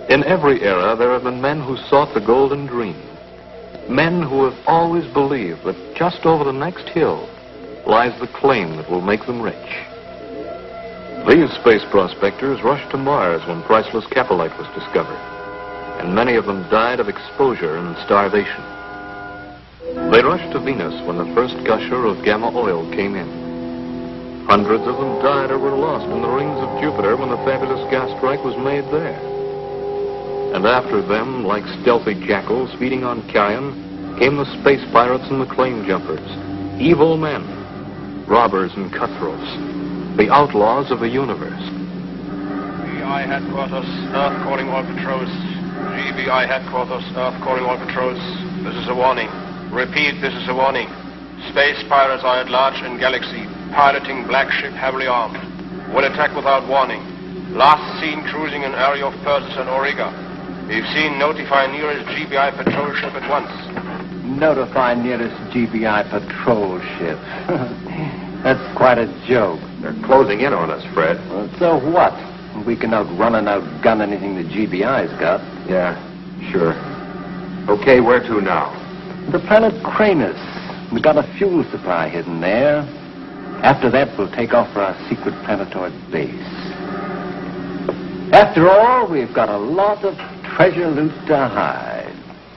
In every era, there have been men who sought the golden dream. Men who have always believed that just over the next hill lies the claim that will make them rich. These space prospectors rushed to Mars when priceless caprolite was discovered, and many of them died of exposure and starvation. They rushed to Venus when the first gusher of gamma oil came in. Hundreds of them died or were lost in the rings of Jupiter when the fabulous gas strike was made there. And after them, like stealthy jackals feeding on carrion, came the space pirates and the claim jumpers, evil men, robbers and cutthroats, the outlaws of the universe. GBI headquarters, Earth calling all patrols. GBI headquarters, Earth calling all patrols. This is a warning. Repeat, this is a warning. Space pirates are at large in galaxy, piloting black ship heavily armed. Will attack without warning. Last seen cruising in area of Persis and Auriga. We've seen notify nearest GBI patrol ship at once. Notify nearest GBI patrol ship. That's quite a joke. They're closing in on us, Fred. Well, so what? We can outrun and outgun anything the GBI's got. Yeah, sure. Okay, where to now? The planet Cranus. We got a fuel supply hidden there. After that, we'll take off for our secret planetoid base. After all, we've got a lot of treasure loot to hide.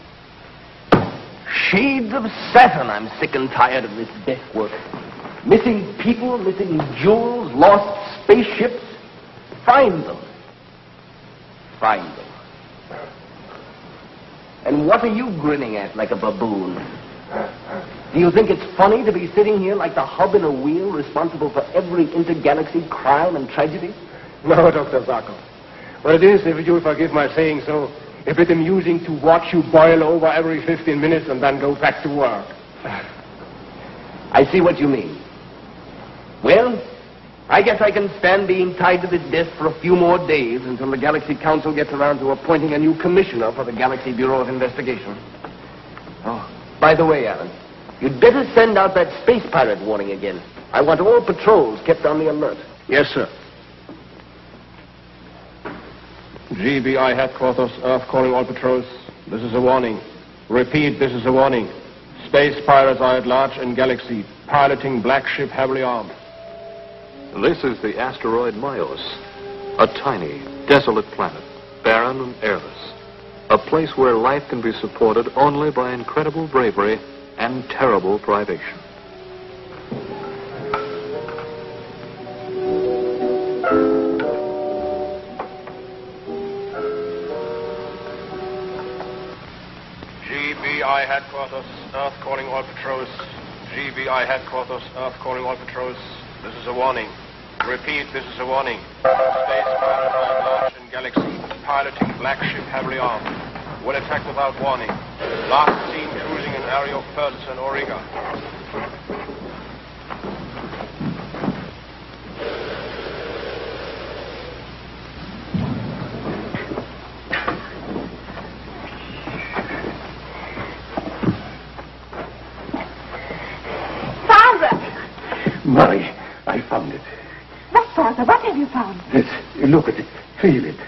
Shades of Saturn, I'm sick and tired of this death work. Missing people, missing jewels, lost spaceships. Find them. Find them. And what are you grinning at like a baboon? Do you think it's funny to be sitting here like the hub in a wheel responsible for every intergalaxy crime and tragedy? No, Dr. Zarkov. But it is, if you'll forgive my saying so, a bit amusing to watch you boil over every 15 minutes and then go back to work. I see what you mean. Well, I guess I can stand being tied to this desk for a few more days until the Galaxy Council gets around to appointing a new commissioner for the Galaxy Bureau of Investigation. Oh, by the way, Alan, you'd better send out that space pirate warning again. I want all patrols kept on the alert. Yes, sir. GBI headquarters, Earth calling all patrols. This is a warning. Repeat, this is a warning. Space pirates are at large in galaxy, piloting black ship heavily armed. This is the asteroid Myos, a tiny, desolate planet, barren and airless. A place where life can be supported only by incredible bravery and terrible privation. GBI headquarters, Earth calling all patrols. GBI headquarters, Earth calling all patrols. This is a warning. Repeat, this is a warning. Space pirates are at large in galaxy, piloting black ship heavily armed. Will attack without warning. Last seen cruising in area of Persis and Auriga. Murray, I found it. What, Father? What have you found? This, look at it. Feel it.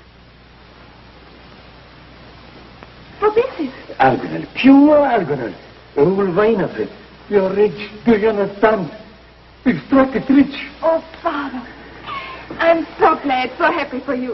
What is it? Argonel. Pure argonel. A whole vein of it. You're rich. Do you understand? We've struck it rich. Oh, Father. I'm so glad, so happy for you.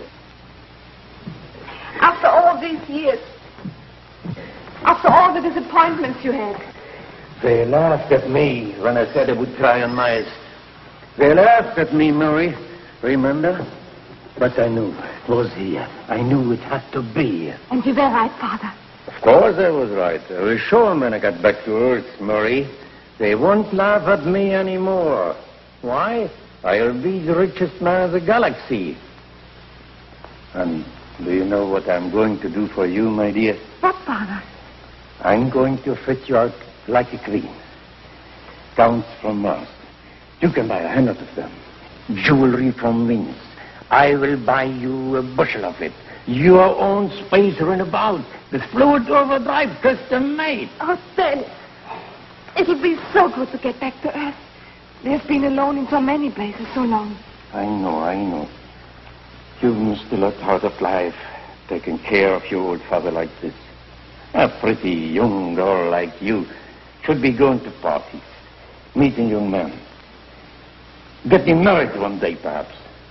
After all these years, after all the disappointments you had, They laughed at me when I said I would try on Mars. They laughed at me, Murray. Remember? But I knew it was here. I knew it had to be here. and you were right, Father. Of course I was right. I was sure when I got back to Earth, Murray. They won't laugh at me anymore. Why? I'll be the richest man of the galaxy. And do you know what I'm going to do for you, my dear? What, Father? I'm going to fit you out like a queen. Gowns from Mars. You can buy 100 of them. Jewelry from Venus. I will buy you a bushel of it. Your own space runabout. The fluid overdrive custom made. Oh, Dennis. It'll be so good to get back to Earth. We've been alone in so many places so long. I know. You've missed a lot out of life. taking care of your old father like this. A pretty young girl like you should be going to parties, meeting young men, getting married one day, perhaps.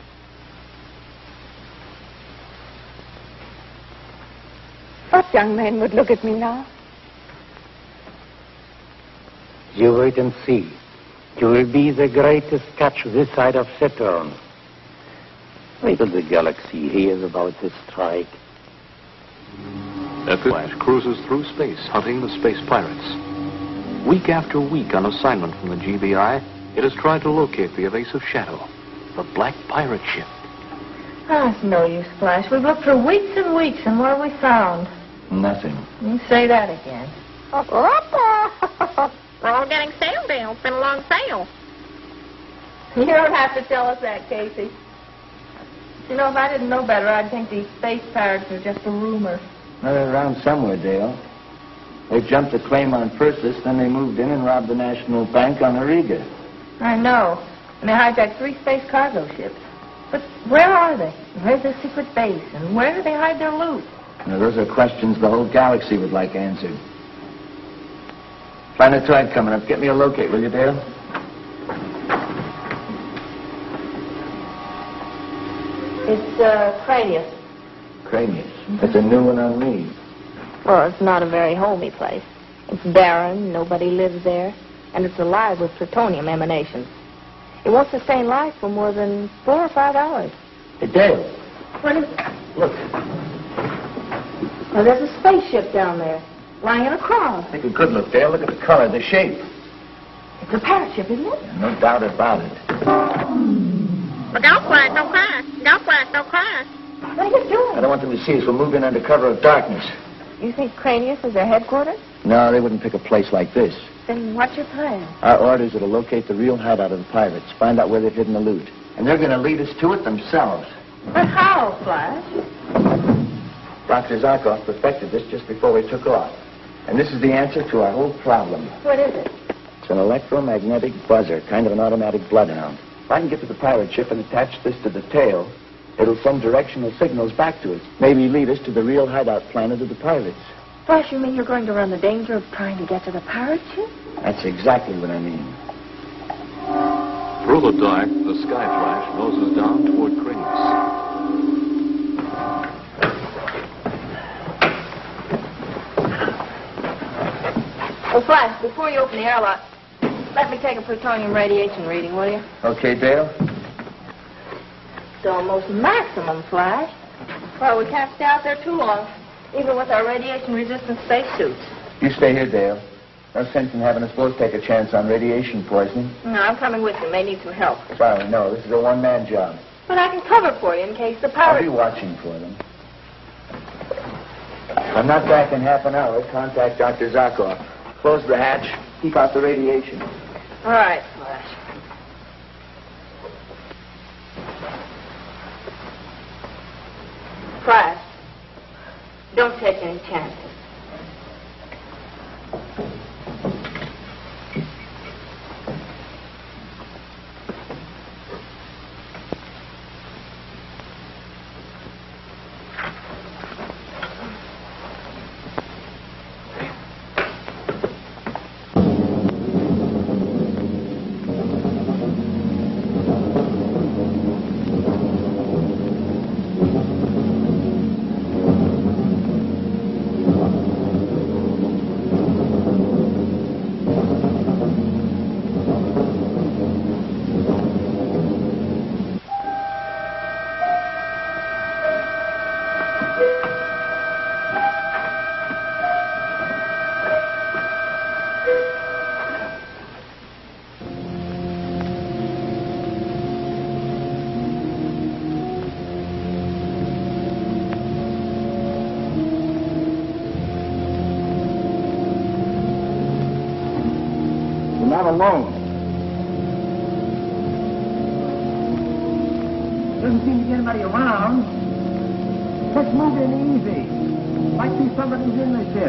What young man would look at me now? You wait and see. You will be the greatest catch this side of Saturn. Wait till the galaxy hears about this strike. The Flash cruises through space, hunting the space pirates. Week after week on assignment from the GBI, it has tried to locate the evasive Shadow, the black pirate ship. Oh, it's no use, Flash. We've looked for weeks and weeks, and what have we found? Nothing. You say that again. We're all getting sailed in. It's been a long sail. You don't have to tell us that, Casey. You know, if I didn't know better, I'd think these space pirates are just a rumor. Well, they're around somewhere, Dale. They jumped the claim on Persis, then they moved in and robbed the National Bank on Ariga. I know. And they hijacked 3 space cargo ships. But where are they? Where's their secret base? And where do they hide their loot? Now, those are questions the whole galaxy would like answered. Planetoid coming up. Get me a locate, will you, Dale? It's, Cranius. Cranius. That's a new one on me. Well, it's not a very homey place. It's barren, nobody lives there, and it's alive with plutonium emanations. It won't sustain life for more than 4 or 5 hours. Hey, Dale. What is it? Look. Oh, there's a spaceship down there, lying in a cross. Take a good look, Dale. Look at the color, the shape. It's a parrot ship, isn't it? Yeah, no doubt about it. But don't crash, don't crash. Don't crash, don't crash. What are you doing? I don't want them to see us. We'll move in under cover of darkness. You think Cranius is their headquarters? No, they wouldn't pick a place like this. Then what's your plan? Our orders are to locate the real hideout of the pirates, find out where they've hidden the loot. And they're going to lead us to it themselves. But how, Flash? Dr. Zarkov perfected this just before we took off. And this is the answer to our whole problem. What is it? It's an electromagnetic buzzer, kind of an automatic bloodhound. If I can get to the pirate ship and attach this to the tail, it'll send directional signals back to us. Maybe lead us to the real hideout planet of the pirates. Flash, you mean you're going to run the danger of trying to get to the pirate ship? That's exactly what I mean. Through the dark, the Sky Flash noses down toward Cranius. Oh, Flash, before you open the airlock, let me take a plutonium radiation reading, will you? Okay, Dale? It's almost maximum, Flash. Well, we can't stay out there too long, even with our radiation-resistant spacesuits. You stay here, Dale. No sense in having us both take a chance on radiation poisoning. No, I'm coming with you. May need some help. Sorry, no. This is a one-man job. But I can cover for you in case the I'll be pirates... watching for them. If I'm not back in half an hour, contact Dr. Zarkov. Close the hatch. Keep out the radiation. All right, Flash. Flash, don't take any chances. Not alone. Doesn't seem to get anybody around. Just move in easy. Might be somebody's in the ship.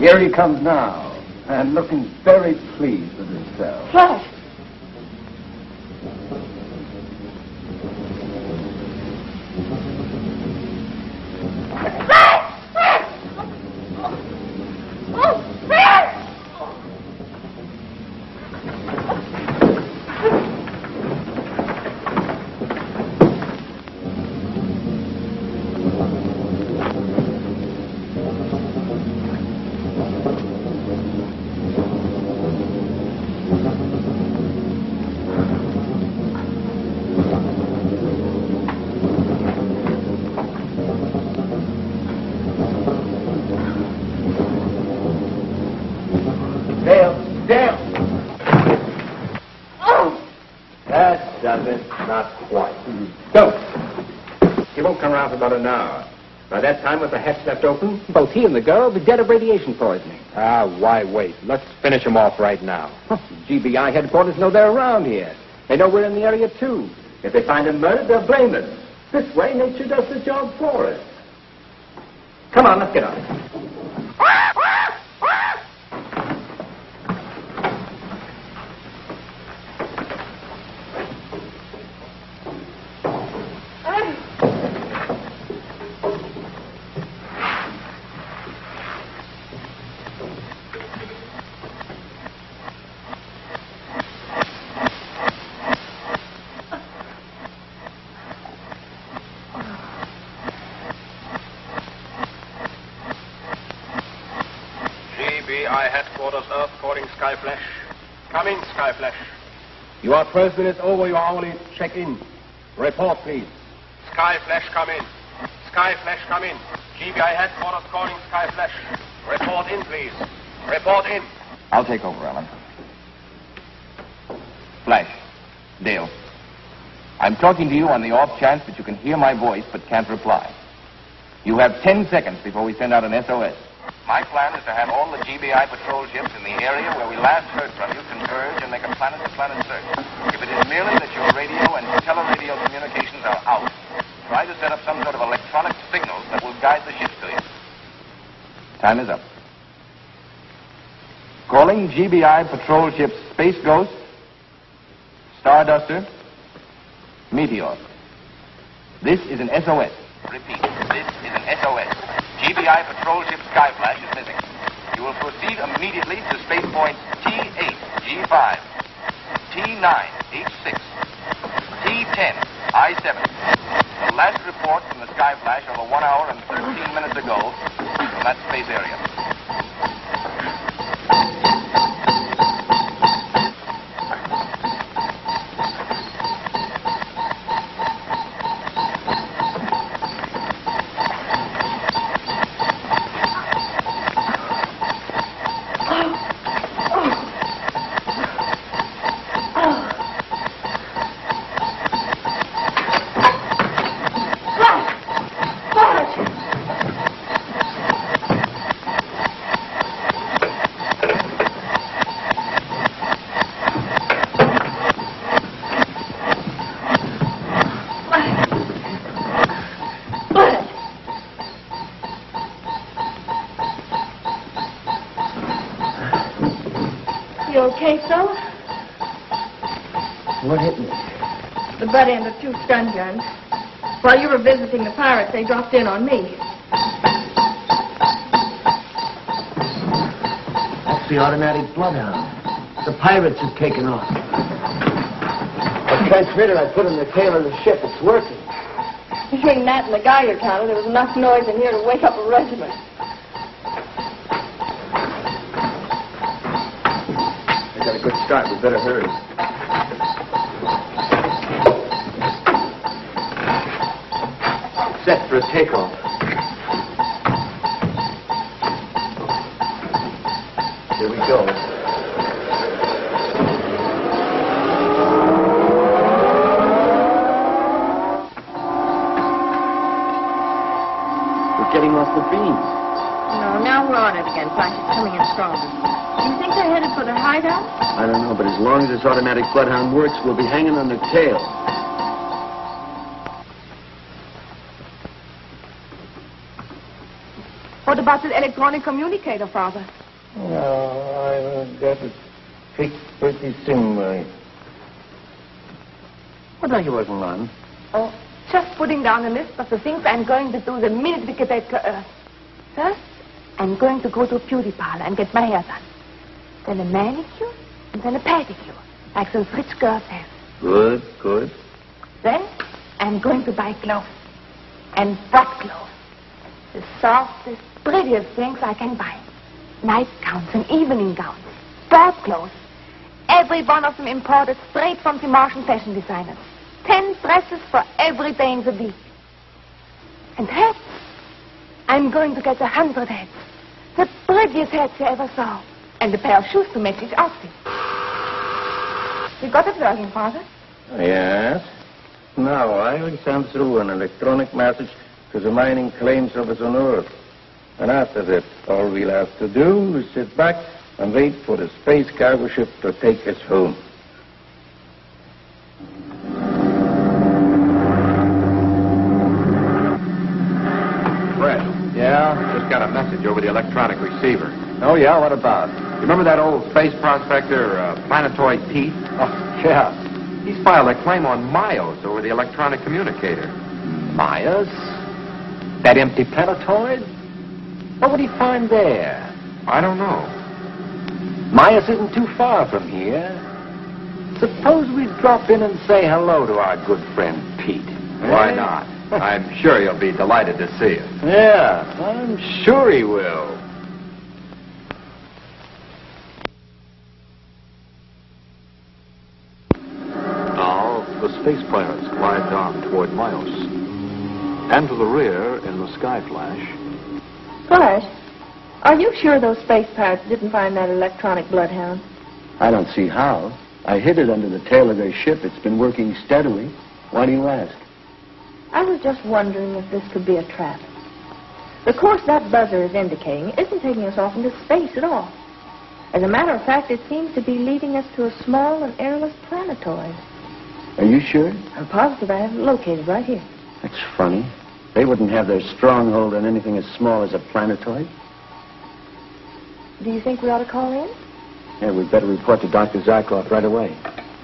Here he comes now, and looking very pleased with himself. Flash! About an hour. By that time, with the hatch left open, both he and the girl will be dead of radiation poisoning. Ah, why wait? Let's finish him off right now. GBI headquarters know they're around here. They know we're in the area, too. If they find him murdered, they'll blame us. This way, nature does the job for us. Come on, let's get on it. GBI headquarters, Earth calling Skyflash. Come in, Skyflash. You are 12 minutes over your hourly check-in. Report, please. Skyflash, come in. Skyflash, come in. GBI headquarters calling Skyflash. Report in, please. Report in. I'll take over, Alan. Flash. Dale. I'm talking to you on the off chance that you can hear my voice but can't reply. You have 10 seconds before we send out an SOS. My plan is to have all the GBI patrol ships in the area where we last heard from you converge and make a planet-to-planet search. If it is merely that your radio and teleradio communications are out, try to set up some sort of electronic signals that will guide the ships to you. Time is up. Calling GBI patrol ships Space Ghost, Starduster, Meteor. This is an SOS. Repeat, this is an SOS. GBI patrol ship Skyflash is missing. You will proceed immediately to space points T8, G5, T9, H6, T10, I7. The last report from the Skyflash over 1 hour and 13 minutes ago from that space area. You okay, fella? What hit me? The butt end of 2 stun guns. While you were visiting the pirates, they dropped in on me. That's the automatic bloodhound. The pirates have taken off. The transmitter I put in the tail of the ship, it's working. Between that and the Geiger counter, there was enough noise in here to wake up a regiment. We got a good start. We better hurry. Set for a takeoff. Here we go. We're getting off the beam. No, now we're on it again. Flash is coming in stronger. Do you think they're headed for their hideout? I don't know, but as long as this automatic bloodhound works, we'll be hanging on their tail. What about the electronic communicator, Father? No, I will get it fixed pretty soon, Mary. What are you working on? Oh, just putting down a list of the things I'm going to do the minute we get back to Earth. First, I'm going to go to a beauty parlor and get my hair done. Then a manicure, and then a pedicure, like those rich girls have. Good, good. Then, I'm going to buy clothes. And what clothes? The softest, prettiest things I can buy. Nightgowns and evening gowns. Sport clothes. Every one of them imported straight from the Martian fashion designers. 10 dresses for every day in the week. And hats. I'm going to get 100 hats. The prettiest hats you ever saw. And a pair of shoes to match each outfit. You got it working, Father? Yes. Now I will send through an electronic message to the mining claims office on Earth. And after that, all we'll have to do is sit back and wait for the space cargo ship to take us home. Fred. Yeah? Just got a message over the electronic receiver. Oh, yeah? What about? You remember that old space prospector, Planetoid Pete? Oh, yeah. He's filed a claim on Mios over the electronic communicator. Mios? That empty planetoid? What would he find there? I don't know. Mios isn't too far from here. Suppose we drop in and say hello to our good friend Pete. Why not? I'm sure he'll be delighted to see us. Yeah, I'm sure he will. Now, the space pirates glide down toward Mios. And to the rear, in the Sky Flash. Flash, are you sure those space pirates didn't find that electronic bloodhound? I don't see how. I hid it under the tail of their ship. It's been working steadily. Why do you ask? I was just wondering if this could be a trap. The course that buzzer is indicating isn't taking us off into space at all. As a matter of fact, it seems to be leading us to a small and airless planetoid. Are you sure? I'm positive I have it located right here. That's funny. They wouldn't have their stronghold on anything as small as a planetoid. Do you think we ought to call in? Yeah, we'd better report to Dr. Zarkov right away.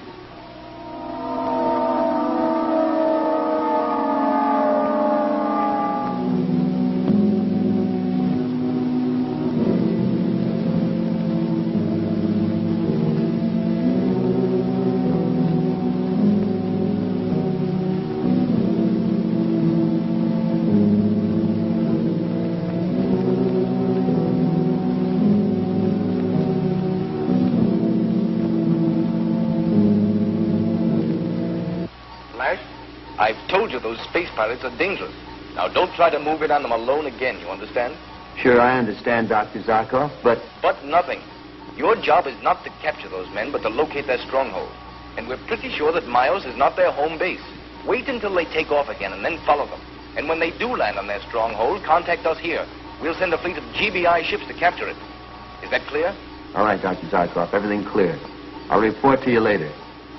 I've told you those space pirates are dangerous. Now, don't try to move in on them alone again, you understand? Sure, I understand, Dr. Zarkov, but... But nothing. Your job is not to capture those men, but to locate their stronghold. And we're pretty sure that Mios is not their home base. Wait until they take off again and then follow them. And when they do land on their stronghold, contact us here. We'll send a fleet of GBI ships to capture it. Is that clear? All right, Dr. Zarkov, everything clear. I'll report to you later.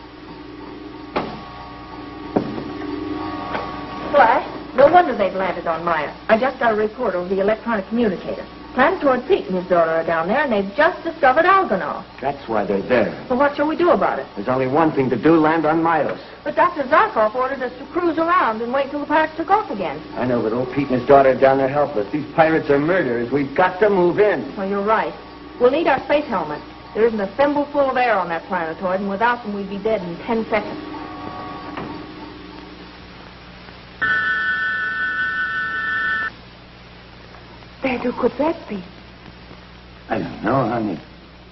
Flash, no wonder they've landed on Maya. I just got a report over the electronic communicator. Planetoid Pete and his daughter are down there, and they've just discovered Algonaut. That's why they're there. Well, what shall we do about it? There's only one thing to do, land on Mios. But Dr. Zarkov ordered us to cruise around and wait till the pirates took off again. I know, but old Pete and his daughter are down there helpless. These pirates are murderers. We've got to move in. Well, you're right. We'll need our space helmets. There isn't a thimbleful of air on that planetoid, and without them we'd be dead in 10 seconds. Dad, who could that be? I don't know, honey.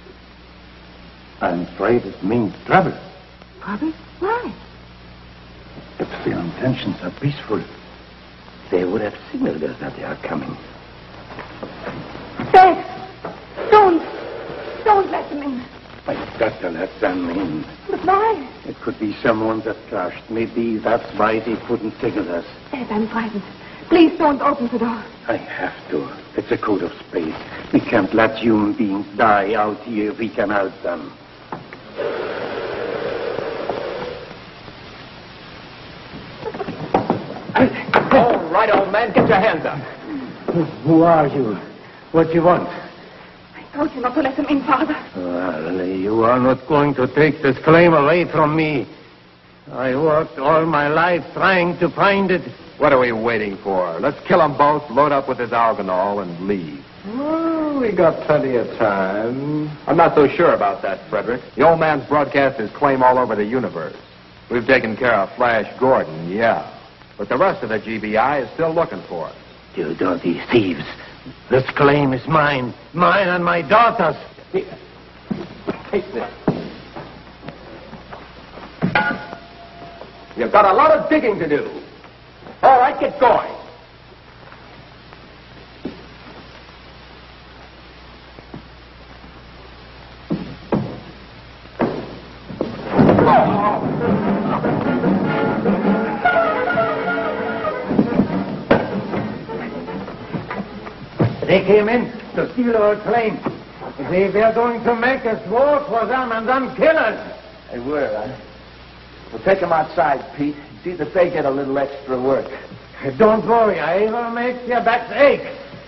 I'm afraid it means trouble. Trouble? Why? If their intentions are peaceful, they would have signaled us that they are coming. Dad! Don't let them in. I've got to let them in. But why? It could be someone that crashed. Maybe that's why they couldn't signal us. Dad, I'm frightened. Please don't open the door. I have to. It's a code of space. We can't let human beings die out here if we can help them. All right, old man, get your hands up. Who are you? What do you want? I told you not to let them in, Father. Well, you are not going to take this claim away from me. I worked all my life trying to find it. What are we waiting for? Let's kill them both, load up with this alganol, and leave. Oh, we got plenty of time. I'm not so sure about that, Frederick. The old man's broadcast his claim all over the universe. We've taken care of Flash Gordon, yeah. But the rest of the GBI is still looking for us. You dirty thieves. This claim is mine. Mine and my daughter's. Take this. You've got a lot of digging to do. All right, get going. They came in to steal our claim. They were going to make us work for them and then kill us. They were, We'll take them outside, Pete. See that they get a little extra work. Don't worry, I will make your backs ache.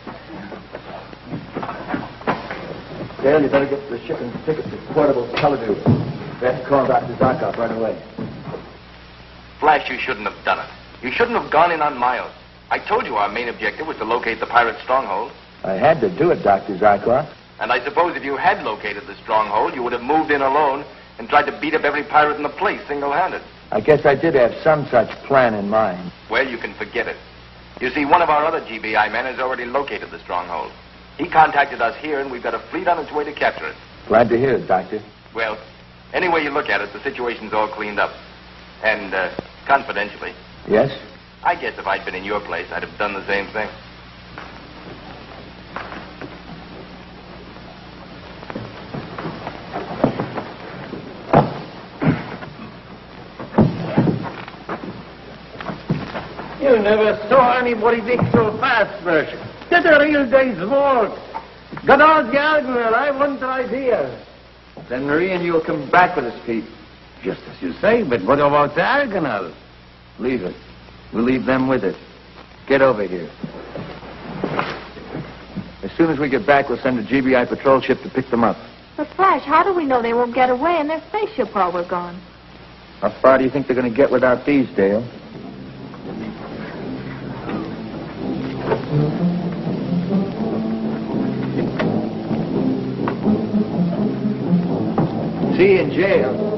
Dale, you better get the shipping ticket to Portable Television. We have to call Dr. Zarkov right away. Flash, you shouldn't have done it. You shouldn't have gone in on Miles. I told you our main objective was to locate the pirate stronghold. I had to do it, Dr. Zarkov. And I suppose if you had located the stronghold, you would have moved in alone and tried to beat up every pirate in the place single-handed. I guess I did have some such plan in mind. Well, you can forget it. You see, one of our other GBI men has already located the stronghold. He contacted us here, and we've got a fleet on its way to capture it. Glad to hear it, Doctor. Well, any way you look at it, the situation's all cleaned up. And, confidentially, Yes? I guess if I'd been in your place, I'd have done the same thing. You never saw anybody dig so fast, Bershon. Did a real day's work. Got all the alganol. I wouldn't idea. Then Marie and you will come back with us, Pete. Just as you say, but what about the alganol? Leave it. We'll leave them with it. Get over here. As soon as we get back, we'll send a GBI patrol ship to pick them up. But, Flash, how do we know they won't get away in their spaceship while we're gone? How far do you think they're going to get without these, Dale? See you in jail.